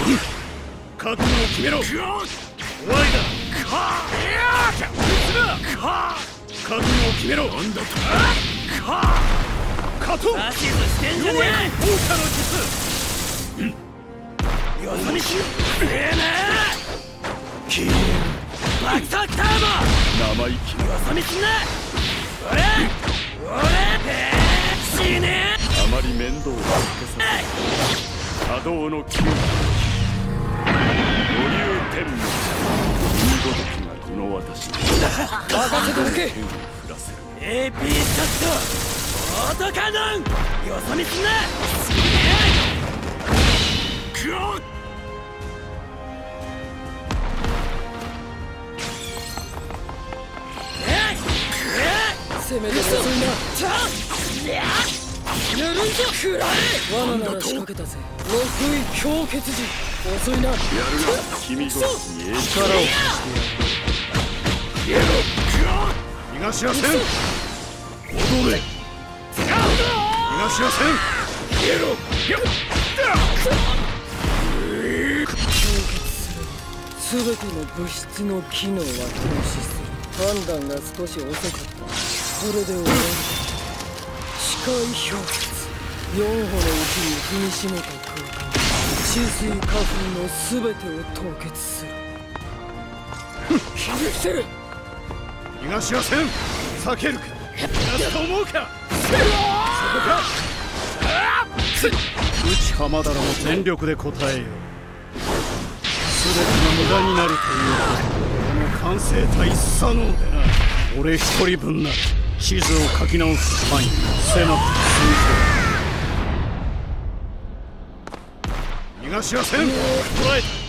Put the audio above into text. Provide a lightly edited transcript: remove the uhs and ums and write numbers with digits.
覚悟を決めろ。終わりだ。覚悟を決めろ。なんだと。カトン。指図してんじゃねえ。放火の術。よそ見しよ。ええな。キー。バクトターボ。生意気。よそ見すんな。俺。死ね。あまり面倒をかけさせ。波動の急。五流天命。見事きがこの私に。任せておけ。AP ショット。オートカノン。よそ見すんな。クロー。攻めて遅いな。やるんじゃ。くらえ。罠なら仕掛けたぜ。六位氷結時。遅いな。やるな。君ごとに力を貸してやる。逃がしはせん。踊れ。逃がしはせん。消えろ。氷結すれば全ての物質の機能は停止する。判断が少し遅かった。それで終わる。視界氷結。4歩のうちに踏みしめた空間。地水花粉の全てを凍結する。ひれ伏せる。逃がしはせん。避けるか。逃がすと思うか。そこか。内浜田らも全力で答えよう。全てが無駄になるというこの完成体左脳でな。俺一人分なら地図を書き直す範囲狭く通常。逃がしはせん。捕らえた。